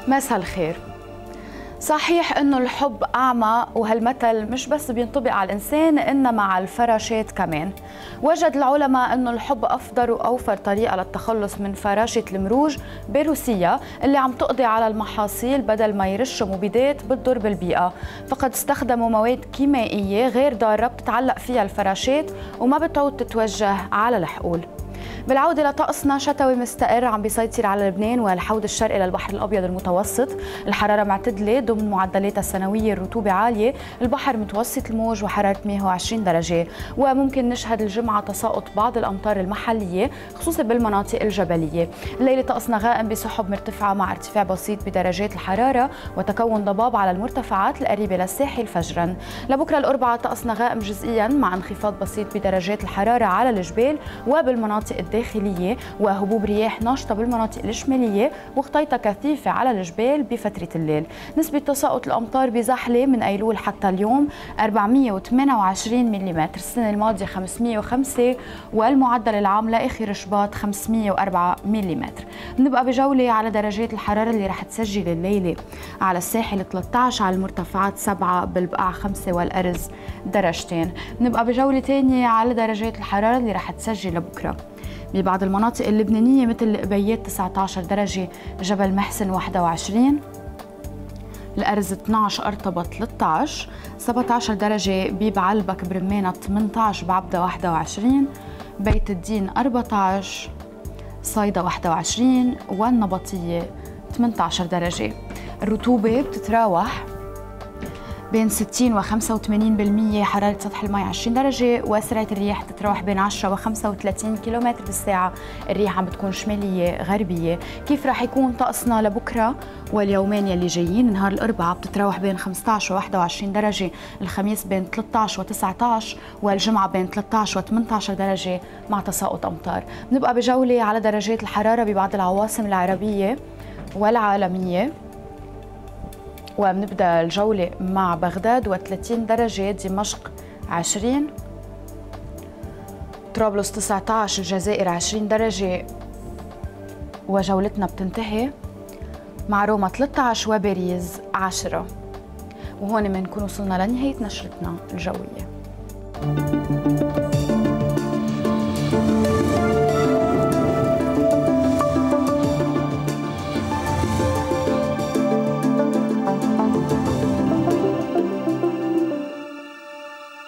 مساء الخير. صحيح انه الحب اعمى، وهالمثل مش بس بينطبق على الانسان انما على الفراشات كمان. وجد العلماء انه الحب افضل واوفر طريقه للتخلص من فراشه المروج بروسيا اللي عم تقضي على المحاصيل بدل ما يرشوا مبيدات بتضر بالبيئه، فقد استخدموا مواد كيميائيه غير ضاره بتتعلق فيها الفراشات وما بتعود تتوجه على الحقول. بالعودة لطقسنا شتوي مستقر عم بيسيطر على لبنان والحوض الشرقي للبحر الأبيض المتوسط. الحرارة معتدلة ضمن معدلاتها السنوية، الرطوبة عالية، البحر متوسط الموج وحرارة 120 درجة. وممكن نشهد الجمعة تساقط بعض الأمطار المحلية خصوصا بالمناطق الجبلية. الليلة طقسنا غائم بسحب مرتفعة مع ارتفاع بسيط بدرجات الحرارة وتكون ضباب على المرتفعات القريبة للساحل فجرا. لبكرة الأربعاء طقسنا غائم جزئيا مع انخفاض بسيط بدرجات الحرارة على الجبال وبالمناطق الداخلية، وهبوب رياح ناشطة بالمناطق الشمالية وخطيطة كثيفة على الجبال بفترة الليل. نسبة تساقط الأمطار بزحلة من أيلول حتى اليوم 428 ملم، السنة الماضية 505، والمعدل العام لآخر شباط 504 ملم. بنبقى بجولة على درجات الحرارة اللي رح تسجل الليلة. على الساحل 13، على المرتفعات 7، بالبقاع 5، والأرز درجتين. بنبقى بجولة تانية على درجات الحرارة اللي رح تسجل لبكرة ببعض المناطق اللبنانية مثل القبيات 19 درجة، جبل محسن 21، الأرز 12، أرطبة 13، 17 درجة ببعلبك برمانة، 18 بعبدة 21، بيت الدين 14، صيدا 21، والنبطية 18 درجة. الرطوبة بتتراوح بين 60 و 85%، حرارة سطح الماء 20 درجة، وسرعة الرياح تتراوح بين 10 و 35 كيلومتر بالساعة. الريح عم بتكون شمالية غربية. كيف رح يكون طقسنا لبكرة واليومين يلي جايين؟ نهار الأربعاء بتتراوح بين 15 و 21 درجة، الخميس بين 13 و 19، والجمعة بين 13 و 18 درجة مع تساقط أمطار. بنبقى بجولة على درجات الحرارة ببعض العواصم العربية والعالمية، وبنبدأ الجولة مع بغداد و30 درجة، دمشق 20، طرابلس 19، الجزائر 20 درجة، وجولتنا بتنتهي مع روما 13 وباريس 10. وهون بنكون وصلنا لنهاية نشرتنا الجوية.